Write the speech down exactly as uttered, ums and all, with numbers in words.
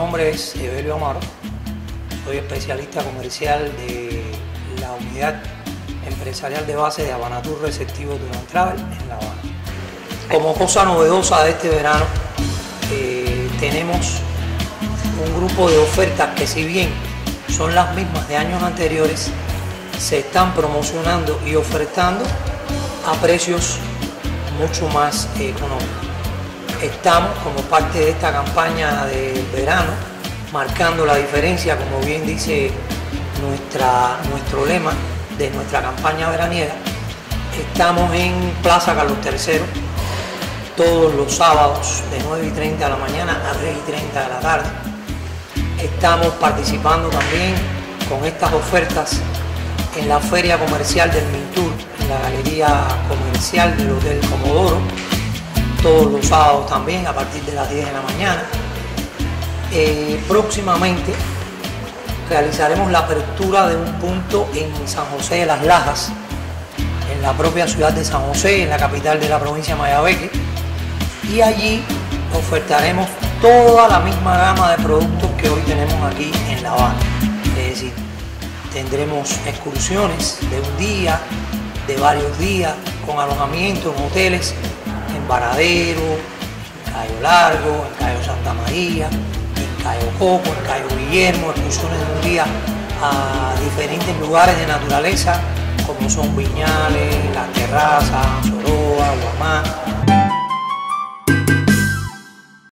nombre es Evelio Amaro, soy especialista comercial de la unidad empresarial de base de Habanatur Receptivo Tour and Travel en La Habana. Como cosa novedosa de este verano, eh, tenemos un grupo de ofertas que, si bien son las mismas de años anteriores, se están promocionando y ofertando a precios mucho más eh, económicos. Estamos, como parte de esta campaña de verano, marcando la diferencia, como bien dice nuestra, nuestro lema de nuestra campaña veraniega. Estamos en Plaza Carlos tercero todos los sábados de nueve y treinta de la mañana a tres y treinta de la tarde. Estamos participando también con estas ofertas en la feria comercial del Mintur, en la galería comercial del Hotel Comodoro, todos los sábados también a partir de las diez de la mañana. Eh, próximamente realizaremos la apertura de un punto en San José de las Lajas, en la propia ciudad de San José, en la capital de la provincia de Mayabeque, y allí ofertaremos toda la misma gama de productos que hoy tenemos aquí en La Habana. Es decir, tendremos excursiones de un día, de varios días, con alojamiento en hoteles, en Varadero, en Cayo Largo, en Cayo Santa María, en Cayo Coco, en Cayo Guillermo, excursiones de un día a diferentes lugares de naturaleza, como son Viñales, Las Terrazas, Soroa, Guamá,